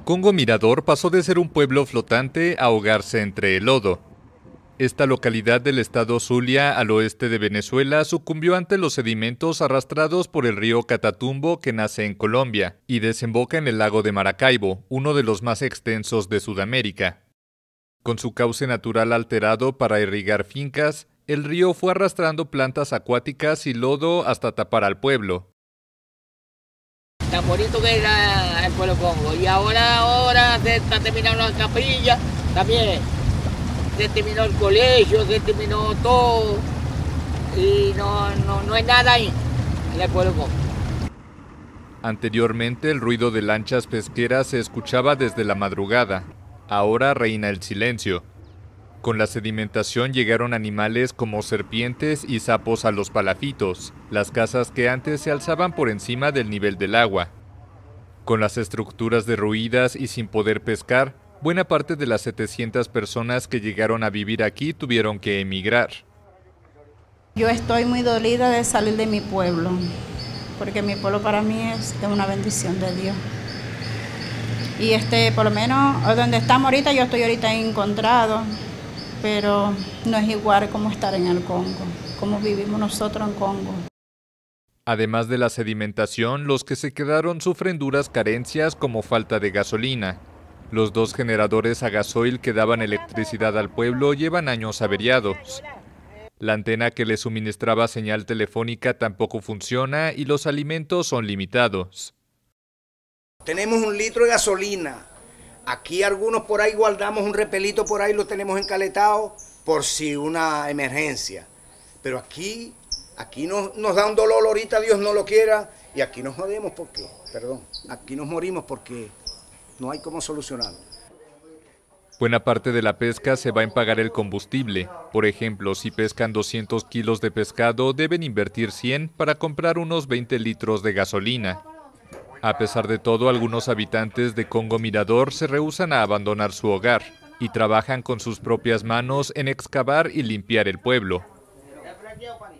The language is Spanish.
Congo Mirador pasó de ser un pueblo flotante a ahogarse entre el lodo. Esta localidad del estado Zulia, al oeste de Venezuela, sucumbió ante los sedimentos arrastrados por el río Catatumbo, que nace en Colombia y desemboca en el lago de Maracaibo, uno de los más extensos de Sudamérica. Con su cauce natural alterado para irrigar fincas, el río fue arrastrando plantas acuáticas y lodo hasta tapar al pueblo. Tan bonito que era el pueblo Congo. Y ahora se está terminando la capilla, también se terminó el colegio, se terminó todo. Y no hay nada ahí en el pueblo Congo. Anteriormente el ruido de lanchas pesqueras se escuchaba desde la madrugada. Ahora reina el silencio. Con la sedimentación llegaron animales como serpientes y sapos a los palafitos, las casas que antes se alzaban por encima del nivel del agua. Con las estructuras derruidas y sin poder pescar, buena parte de las 700 personas que llegaron a vivir aquí tuvieron que emigrar. Yo estoy muy dolida de salir de mi pueblo, porque mi pueblo para mí es una bendición de Dios. Y por lo menos donde estamos ahorita, yo estoy ahorita encontrado, pero no es igual como estar en el Congo, como vivimos nosotros en Congo. Además de la sedimentación, los que se quedaron sufren duras carencias como falta de gasolina. Los 2 generadores a gasoil que daban electricidad al pueblo llevan años averiados. La antena que le suministraba señal telefónica tampoco funciona y los alimentos son limitados. Tenemos 1 litro de gasolina. Aquí algunos por ahí guardamos un repelito por ahí, lo tenemos encaletado por si una emergencia. Pero aquí nos da un dolor ahorita, Dios no lo quiera, y aquí nos jodemos porque, aquí nos morimos porque no hay cómo solucionarlo. Buena parte de la pesca se va en pagar el combustible. Por ejemplo, si pescan 200 kilos de pescado, deben invertir 100 para comprar unos 20 litros de gasolina. A pesar de todo, algunos habitantes de Congo Mirador se rehúsan a abandonar su hogar y trabajan con sus propias manos en excavar y limpiar el pueblo.